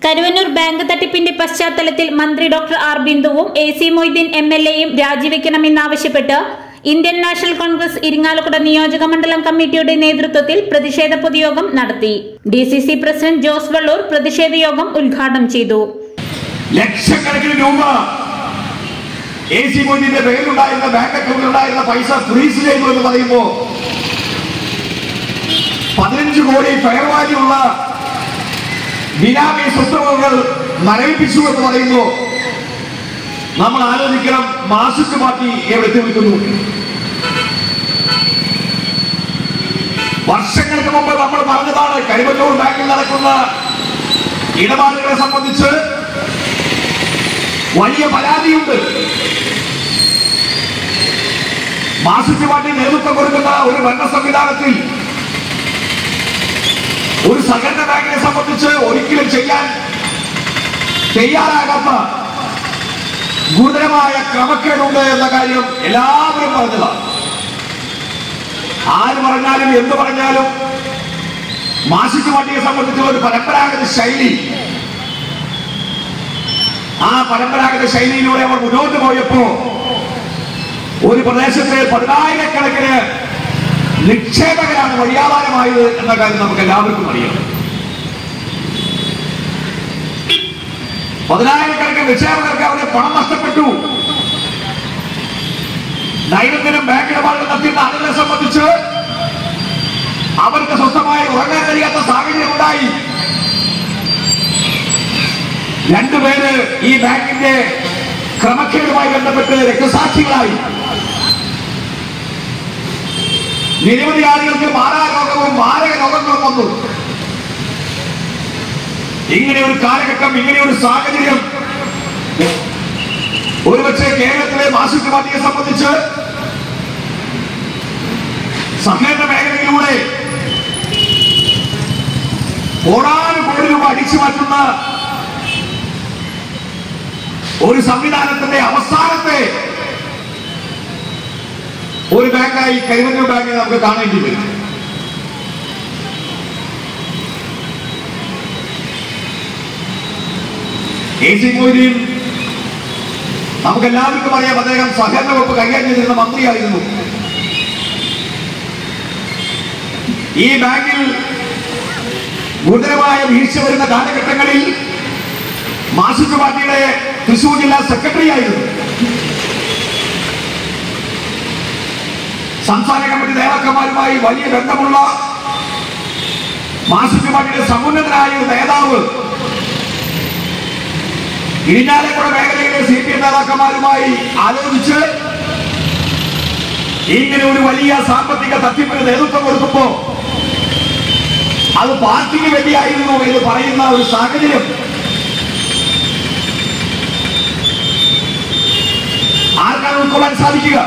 Karuvannur bank തട്ടിപ്പിന്റെ പശ്ചാത്തലത്തിൽ മന്ത്രി ഡോക്ടർ ആർ ബിന്ദുവും എ.സി. മൊയ്തീൻ എം.എൽ.എയും രാജിവെക്കണമെന്നാവശ്യപ്പെട്ട് ഇന്ത്യൻ നാഷണൽ കോൺഗ്രസ് ഇരിങ്ങാലക്കുട നിയോജക മണ്ഡലം കമ്മിറ്റിയുടെ നേതൃത്വത്തിൽ പ്രതിഷേധ പൊതുയോഗം നടത്തി. DCC പ്രസിഡന്റ് ജോസ് വള്ളൂർ പ്രതിഷേധ യോഗം ഉദ്ഘാടനം ചെയ്തു. ലക്ഷക്കണക്കിന് രൂപ എ.സി. മൊയ്തീന്റെ പേരിലുണ്ടായിരുന്ന ബാങ്ക് അക്കൗണ്ടിലുണ്ടായിരുന്ന പൈസ ഫ്രീസ് ചെയ്തു എന്ന് പറയുമ്പോൾ 15 കോടി ഫെയർ വാല്യൂ ഉള്ള ബിനാമി സ്വത്തുവകകൾ മരവിപ്പിച്ചു എന്ന് പറയുമ്പോൾ നമ്മൾ ആലോചിക്കണം, മാർക്സിസ്റ്റ് പാർട്ടി എവിടെ നിൽക്കുന്നു. വർഷങ്ങൾക്ക് മുമ്പ് നമ്മൾ പറഞ്ഞതാണ്, കരുവന്നൂർ ബാങ്കിൽ നടക്കുന്ന ഇടപാടുകളെ സംബന്ധിച്ച് വലിയ പരാതിയുണ്ട്. മാർക്സിസ്റ്റ് പാർട്ടി നേതൃത്വം കൊടുക്കുന്ന ഒരു ഭരണ സംവിധാനത്തിൽ ഒരു സഹകരണ ബാങ്കിനെ സംബന്ധിച്ച് ഒരിക്കലും ചെയ്യാൻ തയ്യാറാകാത്ത ഗുരുതരമായ ക്രമക്കേടുണ്ട് എന്ന കാര്യം എല്ലാവരും പറഞ്ഞതാണ്. ആര് പറഞ്ഞാലും എന്ത് പറഞ്ഞാലും മാർക്സിസ്റ്റ് പാർട്ടിയെ സംബന്ധിച്ചുള്ള ഒരു പരമ്പരാഗത ശൈലി, ആ പരമ്പരാഗത ശൈലിയിലൂടെ അവർ മുന്നോട്ട് പോയപ്പോ ഒരു പ്രദേശത്തെ 10,000-കണക്കിന് നിക്ഷേപകരാണ് വഴിയാധാരമായത് എന്ന കാര്യം നമുക്ക് എല്ലാവർക്കും അറിയാം. 10,000-കണക്കിന് നിക്ഷേപകർക്ക് അവരുടെ പണം നഷ്ടപ്പെട്ടു. ദൈനംദിനം ബാങ്ക് ഇടപാടുകൾ നടത്തുന്ന ആളുകളെ സംബന്ധിച്ച് അവർക്ക് സ്വസ്ഥമായി ഉറങ്ങാൻ കഴിയാത്ത സാഹചര്യം ഉണ്ടായി. 2 പേര് ഈ ബാങ്കിന്റെ ക്രമക്കേടുമായി ബന്ധപ്പെട്ട് രക്തസാക്ഷികളായി. നിരവധി ആളുകൾക്ക് മാറാരോഗവും മാരക രോഗങ്ങളും വന്നു. ഇങ്ങനെ ഒരു കാലഘട്ടം, ഇങ്ങനെ ഒരു സാഹചര്യം ഒരുപക്ഷെ കേരളത്തിലെ മാർക്സിസ്റ്റ് പാർട്ടിയെ സംബന്ധിച്ച് സഹകരണ മേഖലയിലൂടെ കോടാനുകോടി രൂപ അടിച്ചു മാറ്റുന്ന ഒരു സംവിധാനത്തിന്റെ അവസാനത്തെ ഒരു ബാങ്കായി കരുവന്നൂർ ബാങ്കിനെ നമുക്ക് കാണേണ്ടി വരും. എ.സി. മൊയ്തീൻ നമുക്കെല്ലാവർക്കും അറിയാം, അദ്ദേഹം സഹകരണ വകുപ്പ് കൈകാര്യം ചെയ്തിരുന്ന മന്ത്രിയായിരുന്നു. ഈ ബാങ്കിൽ ഗുരുതരമായ വീഴ്ച വരുന്ന കാലഘട്ടങ്ങളിൽ മാർക്സിസ്റ്റ് പാർട്ടിയുടെ തൃശൂർ ജില്ലാ സെക്രട്ടറി ആയിരുന്നു. സംസ്ഥാന കമ്മിറ്റി നേതാക്കന്മാരുമായി വലിയ ബന്ധമുള്ള മാർക്സിസ്റ്റ് പാർട്ടിയുടെ സമുന്നതനായ ഒരു നേതാവ് ഇരിങ്ങാലക്കുട മേഖലയിലെ CPM നേതാക്കന്മാരുമായി ആലോചിച്ച് ഇങ്ങനെ ഒരു വലിയ സാമ്പത്തിക തട്ടിപ്പിന് നേതൃത്വം കൊടുക്കുമ്പോ അത് പാർട്ടിക്ക് വേണ്ടിയായിരുന്നു എന്ന് പറയുന്ന ഒരു സാഹചര്യം ആർക്കാണ് ഉൾക്കൊള്ളാൻ സാധിക്കുക?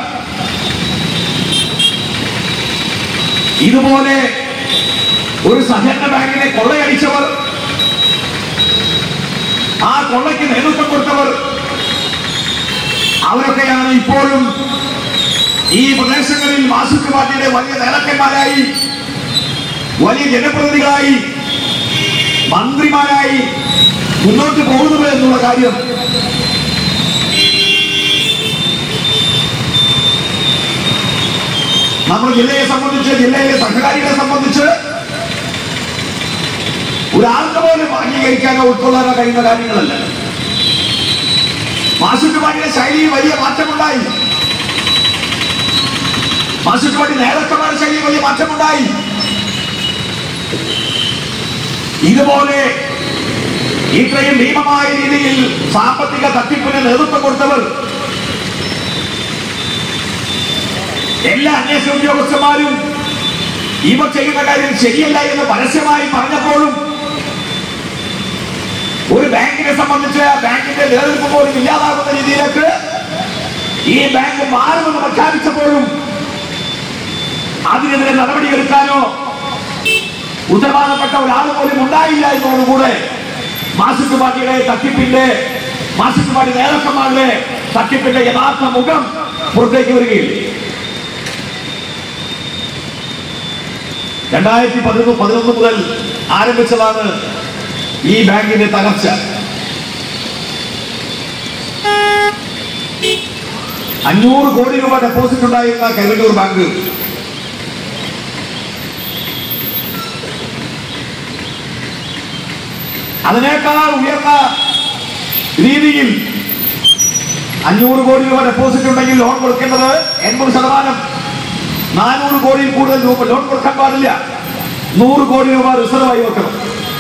ഇതുപോലെ ഒരു സഹകരണ ബാങ്കിനെ കൊള്ളയടിച്ചവർ, ആ കൊള്ളയ്ക്ക് നേതൃത്വം കൊടുത്തവർ, അവരൊക്കെയാണ് ഇപ്പോഴും ഈ പ്രദേശങ്ങളിൽ മാർക്സിസ്റ്റ് പാർട്ടിയുടെ വലിയ നേതാക്കന്മാരായി, വലിയ ജനപ്രതിനിധികളായി, മന്ത്രിമാരായി മുന്നോട്ട് പോകുന്നത് എന്നുള്ള കാര്യം നമ്മുടെ ജില്ലയെ സംബന്ധിച്ച്, ജില്ലയിലെ സഹകാരികളെ സംബന്ധിച്ച് ഒരാൾക്ക് പോലും അംഗീകരിക്കാനോ ഉൾക്കൊള്ളാനോ കഴിയുന്ന കാര്യങ്ങളല്ല. മാർക്സിസ്റ്റ് പാർട്ടിയുടെ ശൈലിയിൽ വലിയ മാറ്റമുണ്ടായി. മാർക്സിസ്റ്റ് പാർട്ടി നേതാക്കന്മാരുടെ ശൈലിയിൽ വലിയ മാറ്റമുണ്ടായി. ഇതുപോലെ ഇത്രയും ഭീമമായ രീതിയിൽ സാമ്പത്തിക തട്ടിപ്പിന് നേതൃത്വം കൊടുത്തവർ എല്ലാ അന്വേഷണ ഉദ്യോഗസ്ഥന്മാരും ഇവർ ചെയ്യുന്ന കാര്യം ശരിയല്ല എന്ന് പരസ്യമായി പറഞ്ഞപ്പോഴും ഒരു ബാങ്കിനെ സംബന്ധിച്ച് ബാങ്കിന്റെ നിലനിൽപ്പ് പോലും ഇല്ലാതാകുന്ന രീതിയിലേക്ക് ഈ ബാങ്ക് മാറുമെന്ന് പ്രഖ്യാപിച്ചപ്പോഴും അതിനെതിരെ നടപടിയെടുക്കാനോ ഉത്തരവാദപ്പെട്ട ഒരാൾ പോലും ഉണ്ടായില്ല എന്നോടുകൂടെ മാർക്സിസ്റ്റ് പാർട്ടിയുടെ തട്ടിപ്പിന്റെ, മാർക്സിസ്റ്റ് പാർട്ടി നേതാക്കന്മാരുടെ തട്ടിപ്പിന്റെ യഥാർത്ഥ മുഖം പുറത്തേക്ക് വരികയില്ല. 2011 മുതൽ ആരംഭിച്ചതാണ് ഈ ബാങ്കിന്റെ തകർച്ച. 500 കോടി രൂപ ഡെപ്പോസിറ്റ് ഉണ്ടായിരുന്ന കരുവന്നൂർ ബാങ്ക് അതിനേക്കാൾ ഉയർന്ന രീതിയിൽ 500 കോടി രൂപ ഡെപ്പോസിറ്റ് ഉണ്ടെങ്കിൽ ലോൺ കൊടുക്കേണ്ടത് 80%. 400 കോടിയിൽ കൂടുതൽ രൂപ ലോൺ കൊടുക്കാൻ പാടില്ല. 100 കോടി രൂപ റിസർവായി വെക്കണം.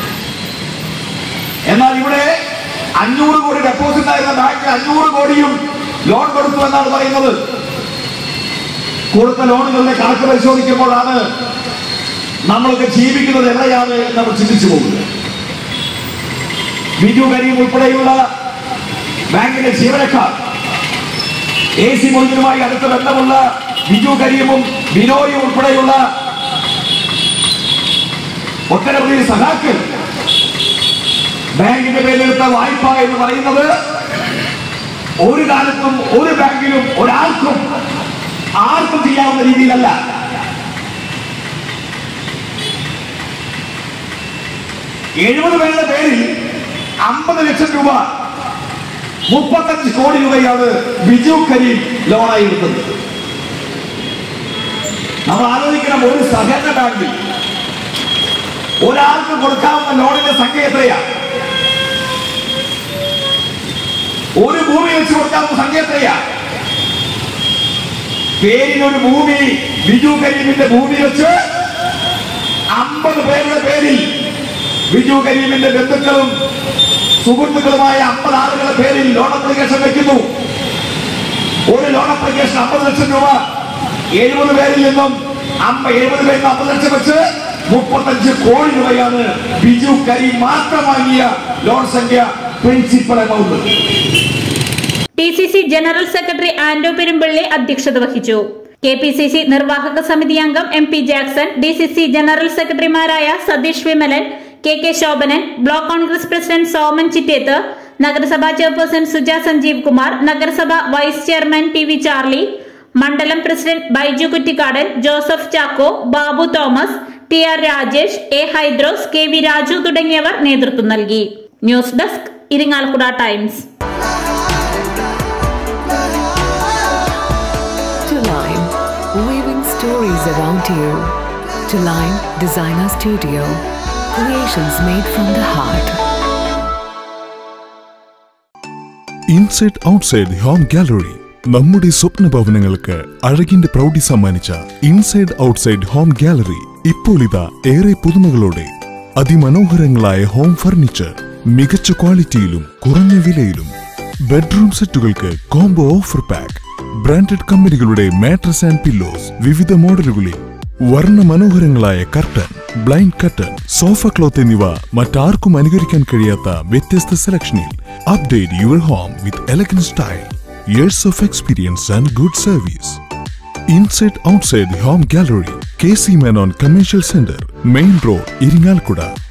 എന്നാൽ ഇവിടെ 500 കോടി ഡെപ്പോസിറ്റ് ആയിരുന്ന ബാങ്ക് 500 കോടിയും ലോൺ കൊടുത്തു എന്നാണ് പറയുന്നത്. കൊടുത്ത ലോണുകളുടെ കണക്ക് പരിശോധിക്കുമ്പോഴാണ് നമ്മളൊക്കെ ജീവിക്കുന്നത് എവിടെയാണ് എന്ന് നമ്മൾ ചിന്തിച്ചു പോകുന്നത്. ബിജു കരീം ഉൾപ്പെടെയുള്ള ബാങ്കിന്റെ ജീവനക്കാർ, AC മൊയ്തീനുമായി അടുത്ത ബന്ധമുള്ള ബിജു കരീമും ബിനോയും ഉൾപ്പെടെയുള്ള ഒട്ടനവധി സഖാക്കൾ ബാങ്കിന്റെ പേരിലെടുത്ത വായ്പ എന്ന് പറയുന്നത് ഒരു കാലത്തും ഒരു ബാങ്കിലും ആർക്കും ചെയ്യാവുന്ന രീതിയിലല്ല. എഴുപത് പേരുടെ പേരിൽ 50 ലക്ഷം രൂപ, 35 കോടി രൂപയാണ് ബിജു കരീം ലോണായി എടുത്തത്. നമ്മൾ ആലോചിക്കണം, ഒരു സഹകരണ ബാങ്കിൽ ഒരാൾക്ക് കൊടുക്കാവുന്ന ലോണിന്റെ സംഖ്യ എത്രയാണ്? ഒരു ഭൂമി വെച്ച് കൊടുക്കാവുന്ന സംഖ്യ എത്രയാണ്? പേരിനൊരു ഭൂമി, ബിജു കരീമിന്റെ ഭൂമി വെച്ച് 50 പേരുടെ പേരിൽ ബിജു കരീമിന്റെ ബന്ധുക്കളും സുഹൃത്തുക്കളുമായ 50 ആളുകളുടെ പേരിൽ ലോൺ അപ്ലിക്കേഷൻ വെക്കുന്നു. ഒരു ലോൺ അപ്ലിക്കേഷൻ 50 ലക്ഷം രൂപ. 70 പേരിൽ നിന്നും 50 ലക്ഷം വെച്ച് 35 കോടി രൂപയാണ് ബിജു കരീം മാത്രം വാങ്ങിയ ലോൺ സംഖ്യ, principal amount. TCC general secretary Anto Perumpally അധ്യക്ഷത വഹിച്ചു. KPCC നിർവാഹക സമിതി അംഗം MP ജാക്സൺ, DCC ജനറൽ സെക്രട്ടറിമാരായ Satheesh Vimalan, KK Shobhanan, block Congress president Soman Chittethu, നഗരസഭാ ചെയർപേഴ്സൺ സുജ സഞ്ജീവ് കുമാർ, നഗരസഭ വൈസ് ചെയർമാൻ PV ചാർലി, മണ്ഡലം president Baiju Kuttikkadan, Joseph Chacko, Babu Thomas, TR Rajesh, A Hydros, KV Raju തുടങ്ങിയവർ നേതൃത്വം നൽകി. News desk, Irinjalakuda times. Tuline, weaving stories around you. Tuline Designer Studio, creations made from the heart. Inside Outside Home Gallery, നമ്മുടെ സ്വപ്ന ഭവനങ്ങൾക്ക് അഴകിന്റെ പ്രൗഢി സമ്മാനിച്ച inside outside home gallery ഇപ്പോൾ ഇതാ ഏറെ പുതുമകളോടെ. അതിമനോഹരങ്ങളായ ഹോം ഫർണിച്ചർ മികച്ച ക്വാളിറ്റിയിലും കുറഞ്ഞ വിലയിലും. ബെഡ്റൂം സെറ്റുകൾക്ക് കോംബോ ഓഫർ പാക്ക്. ബ്രാൻഡഡ് കമ്പനികളുടെ മാട്രസ് ആൻഡ് പില്ലോസ് വിവിധ മോഡലുകളിൽ. വർണ്ണ മനോഹരങ്ങളായ curtain, blind curtain, sofa cloth എന്നിവ മറ്റാർക്കും അനുകരിക്കാൻ കഴിയാത്ത വ്യത്യസ്ത സെലക്ഷനിൽ. Update your home with elegant style. Years of experience and good service. Inside Outside Home Gallery, KC Menon Commercial Center, Main Road, Iringalkuda.